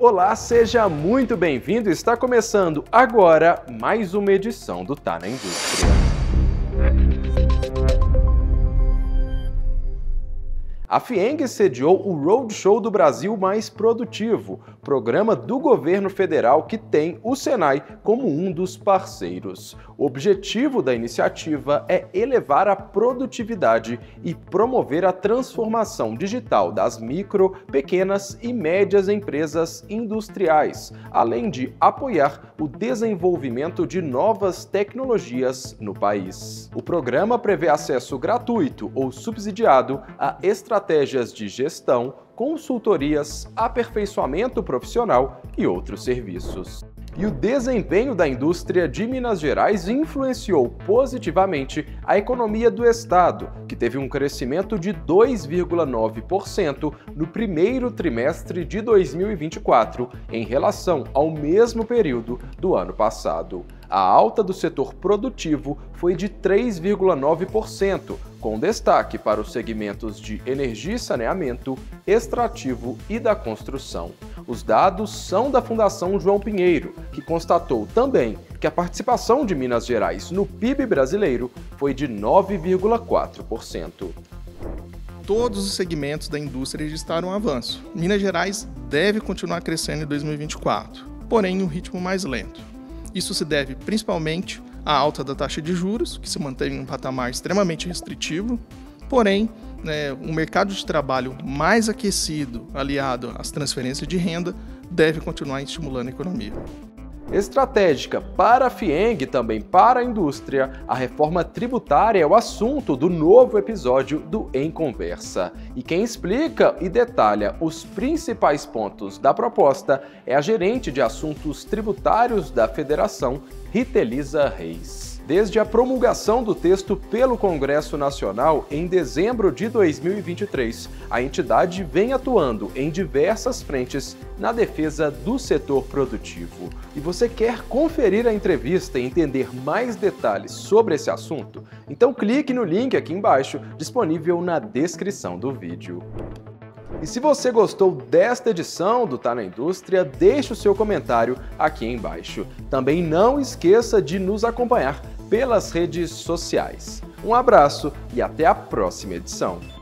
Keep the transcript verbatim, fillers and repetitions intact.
Olá, seja muito bem-vindo. Está começando agora mais uma edição do Tá na Indústria. A FIENG sediou o Roadshow do Brasil Mais Produtivo, programa do governo federal que tem o Senai como um dos parceiros. O objetivo da iniciativa é elevar a produtividade e promover a transformação digital das micro, pequenas e médias empresas industriais, além de apoiar o desenvolvimento de novas tecnologias no país. O programa prevê acesso gratuito ou subsidiado a estratégias estratégias de gestão, consultorias, aperfeiçoamento profissional e outros serviços. E o desempenho da indústria de Minas Gerais influenciou positivamente a economia do estado, que teve um crescimento de dois vírgula nove por cento no primeiro trimestre de dois mil e vinte e quatro, em relação ao mesmo período do ano passado. A alta do setor produtivo foi de três vírgula nove por cento, com destaque para os segmentos de energia e saneamento, extrativo e da construção. Os dados são da Fundação João Pinheiro, que constatou também que a participação de Minas Gerais no P I B brasileiro foi de nove vírgula quatro por cento. Todos os segmentos da indústria registraram um avanço. Minas Gerais deve continuar crescendo em dois mil e vinte e quatro, porém em um ritmo mais lento. Isso se deve principalmente à alta da taxa de juros, que se mantém em um patamar extremamente restritivo, porém, né, um mercado de trabalho mais aquecido, aliado às transferências de renda, deve continuar estimulando a economia. Estratégica para a FIENG e também para a indústria, a reforma tributária é o assunto do novo episódio do Em Conversa. E quem explica e detalha os principais pontos da proposta é a gerente de assuntos tributários da Federação, Ritelisa Reis. Desde a promulgação do texto pelo Congresso Nacional em dezembro de dois mil e vinte e três, a entidade vem atuando em diversas frentes na defesa do setor produtivo. E você quer conferir a entrevista e entender mais detalhes sobre esse assunto? Então clique no link aqui embaixo, disponível na descrição do vídeo. E se você gostou desta edição do Tá na Indústria, deixe o seu comentário aqui embaixo. Também não esqueça de nos acompanhar pelas redes sociais. Um abraço e até a próxima edição.